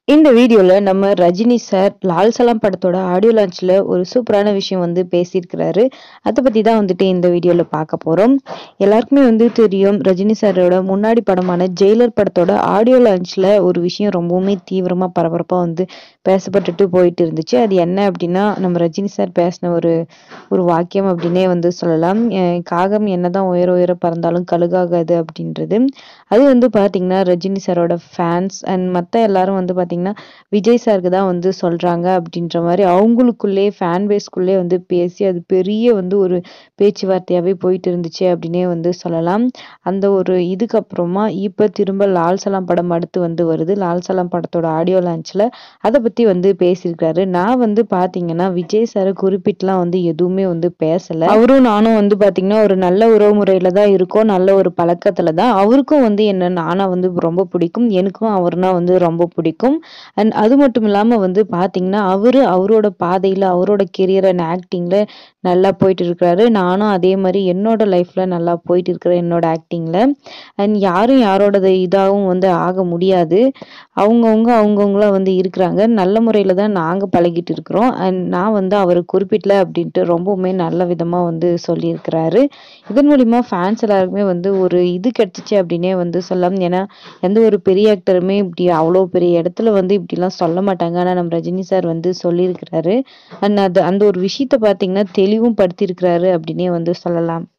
இந்த வீடியோல நம்ம ரஜினி சார் லால் சலாம் படத்தோட ஆடியோ லான்ச்ல ஒரு சூப்பரான விஷயம் பேசியிருக்கிறாரு. அத பத்தி தான் இந்த வீடியோல பார்க்க போறோம். எல்லாருக்குமே தெரியும் ரஜினி சாரோட முன்னாடி படமான ஜெயிலர் படத்தோட ஆடியோ லான்ச்ல ஒரு விஷயம் ரொம்பவுமே தீவிரமா பரபரப்பா பேசப்பட்டுட்டு போயிட்டு இருந்துச்சு. அது என்ன அப்படின்னா நம்ம ரஜினி சார் பேசின ஒரு ஒரு வாக்கியம் அப்படின்னே சொல்லலாம். காகம் என்னதான் உயர உயர பறந்தாலும் கழுகாகாது அப்படின்றது. அது பார்த்தீங்கன்னா ரஜினி சாரோட ஃபேன்ஸ் அண்ட் மத்த எல்லாரும் பார்த்தீங்கன்னா விஜய் சாருக்கு தான் சொல்றாங்க அப்படின்ற மாதிரி அவங்களுக்குள்ளே ஃபேன் பேஸ்க்குள்ளே பேசி அது பெரிய ஒரு பேச்சுவார்த்தையாவே போயிட்டு இருந்துச்சு அப்படின்னே சொல்லலாம். அந்த ஒரு இதுக்கப்புறமா இப்ப திரும்ப லால் சலாம் படம் அடுத்து வருது. லால் சலாம் படத்தோட ஆடியோ லான்ச்ல அதை பத்தி பேசியிருக்காரு. நான் பாத்தீங்கன்னா விஜய் சாரை குறிப்பிட்டுலாம் எதுவுமே பேசல. அவரும் நானும் பாத்தீங்கன்னா ஒரு நல்ல உறவு முறையில தான் இருக்கோம். நல்ல ஒரு பழக்கத்துல தான். அவருக்கும் என்ன நானா ரொம்ப பிடிக்கும். எனக்கும் அவர்னா ரொம்ப பிடிக்கும். அண்ட் அது மட்டும் இல்லாம பாத்தீங்கன்னா அவரோட பாதையில அவரோட கெரியர் அண்ட் ஆக்டிங்ல நல்லா போயிட்டு இருக்கிறாரு. நானும் அதே மாதிரி என்னோட லைஃப்ல நல்லா போயிட்டு இருக்கிறேன் என்னோட ஆக்டிங்ல. அண்ட் யாரும் யாரோட இதாகவும் ஆக முடியாது. அவங்கவுங்களா இருக்கிறாங்க. நல்ல முறையில தான் நாங்க பழகிட்டு இருக்கிறோம். அண்ட் நான் அவரை குறிப்பிடல அப்படின்ட்டு ரொம்பவுமே நல்ல விதமா சொல்லியிருக்கிறாரு. இதன் மூலியமா ஃபேன்ஸ் எல்லாருக்குமே ஒரு இது கிடைச்சிச்சு அப்படின்னே சொல்லலாம். ஏன்னா எந்த ஒரு பெரிய ஆக்டருமே இப்படி அவ்வளோ பெரிய இடத்துல இப்படிலாம் சொல்ல மாட்டாங்க. ஆனா நம்ம ரஜினி சார் சொல்லியிருக்கிறாரு. அண்ட் அந்த ஒரு விஷயத்த பார்த்தீங்கன்னா தெளிவும் படுத்தியிருக்கிறாரு அப்படின்னே சொல்லலாம்.